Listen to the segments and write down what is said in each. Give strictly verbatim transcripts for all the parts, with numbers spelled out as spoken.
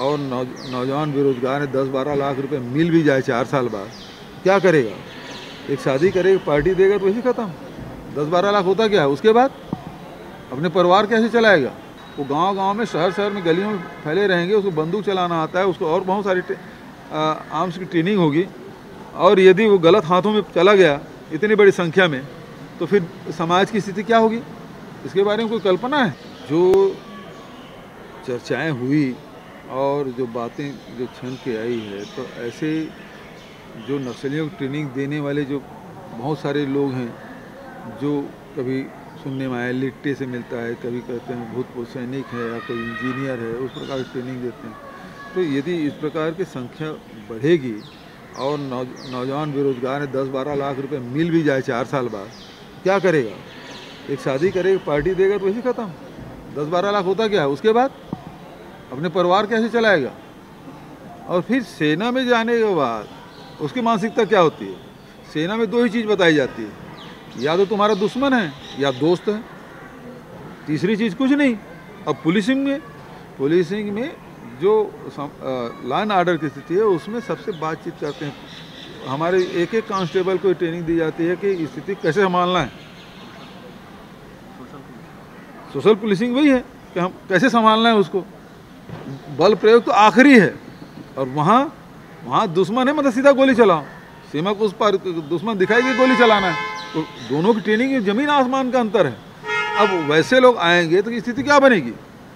और नौ, नौजवान बेरोजगार है, दस बारह लाख रुपए मिल भी जाए चार साल बाद, क्या करेगा? एक शादी करेगा, पार्टी देगा तो वही खत्म। दस बारह लाख होता क्या है? उसके बाद अपने परिवार कैसे चलाएगा? वो गांव गांव में, शहर शहर में, गलियों में फैले रहेंगे। उसको बंदूक चलाना आता है, उसको और बहुत सारी आर्म्स की ट्रेनिंग होगी, और यदि वो गलत हाथों में चला गया इतनी बड़ी संख्या में, तो फिर समाज की स्थिति क्या होगी? इसके बारे में कोई कल्पना है? जो चर्चाएं हुई और जो बातें जो छन के आई है, तो ऐसे जो नक्सलियों को ट्रेनिंग देने वाले जो बहुत सारे लोग हैं, जो कभी सुनने में आया लिट्टे से मिलता है, कभी कहते हैं भूतपूर्व सैनिक है या कोई इंजीनियर है, उस प्रकार की ट्रेनिंग देते हैं। तो यदि इस प्रकार की संख्या बढ़ेगी और नौ, नौजवान बेरोजगार है, दस बारह लाख रुपए मिल भी जाए चार साल बाद, क्या करेगा? एक शादी करेगा, पार्टी देगा तो वही खत्म। दस बारह लाख होता क्या है? उसके बाद अपने परिवार कैसे चलाएगा? और फिर सेना में जाने के बाद उसकी मानसिकता क्या होती है? सेना में दो ही चीज़ बताई जाती है, या तो तुम्हारा दुश्मन है या दोस्त है, तीसरी चीज़ कुछ नहीं। अब पुलिसिंग में पुलिसिंग में जो लॉ एंड ऑर्डर की स्थिति है, उसमें सबसे बातचीत करते हैं। हमारे एक एक कांस्टेबल को ट्रेनिंग दी जाती है कि स्थिति कैसे संभालना है। सोशल पुलिसिंग वही है कि हम कैसे संभालना है उसको। बल प्रयोग तो आखिरी है, और वहाँ वहाँ दुश्मन है, मतलब सीधा गोली चलाओ। सीमा को उस पर दुश्मन दिखाई कि गोली चलाना है, तो दोनों की ट्रेनिंग जमीन आसमान का अंतर है। अब वैसे लोग आएंगे तो स्थिति क्या बनेगी?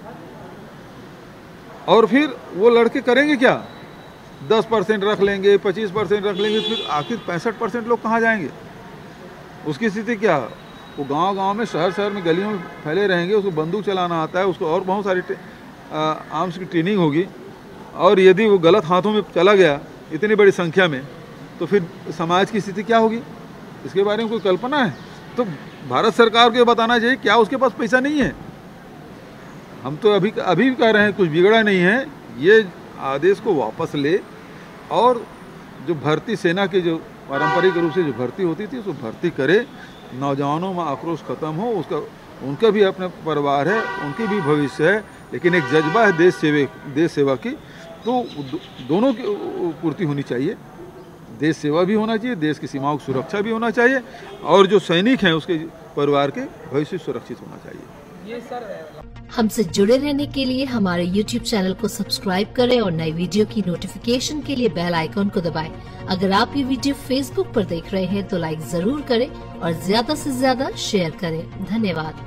और फिर वो लड़के करेंगे क्या? दस परसेंट रख लेंगे, पच्चीस परसेंट रख लेंगे, फिर आखिर पैंसठ परसेंट लोग कहाँ जाएंगे? उसकी स्थिति क्या? वो गांव गांव में, शहर शहर में, गलियों में फैले रहेंगे। उसको बंदूक चलाना आता है, उसको और बहुत सारी आर्म्स की ट्रेनिंग होगी, और यदि वो गलत हाथों में चला गया इतनी बड़ी संख्या में, तो फिर समाज की स्थिति क्या होगी? इसके बारे में कोई कल्पना है? तो भारत सरकार को बताना चाहिए, क्या उसके पास पैसा नहीं है? हम तो अभी अभी कह रहे हैं कुछ बिगड़ा नहीं है, ये आदेश को वापस ले, और जो भर्ती सेना की जो पारंपरिक रूप से जो भर्ती होती थी उसको भर्ती करे। नौजवानों में आक्रोश खत्म हो, उसका उनका भी अपना परिवार है, उनकी भी भविष्य है, लेकिन एक जज्बा है देश सेवे देश सेवा की, तो दो, दोनों की पूर्ति होनी चाहिए। देश सेवा भी होना चाहिए, देश की सीमाओं की सुरक्षा भी होना चाहिए, और जो सैनिक हैं उसके परिवार के भविष्य सुरक्षित होना चाहिए। ये सर हमसे जुड़े रहने के लिए हमारे यूट्यूब चैनल को सब्सक्राइब करें और नई वीडियो की नोटिफिकेशन के लिए बेल आइकॉन को दबाएं। अगर आप ये वीडियो फेसबुक पर देख रहे हैं तो लाइक जरूर करें और ज्यादा से ज्यादा शेयर करें। धन्यवाद।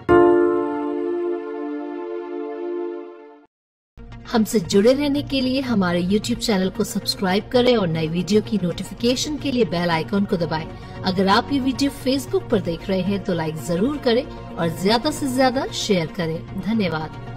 हमसे जुड़े रहने के लिए हमारे यूट्यूब चैनल को सब्सक्राइब करें और नई वीडियो की नोटिफिकेशन के लिए बेल आइकॉन को दबाएं। अगर आप ये वीडियो फेसबुक पर देख रहे हैं तो लाइक जरूर करें और ज्यादा से ज्यादा शेयर करें। धन्यवाद।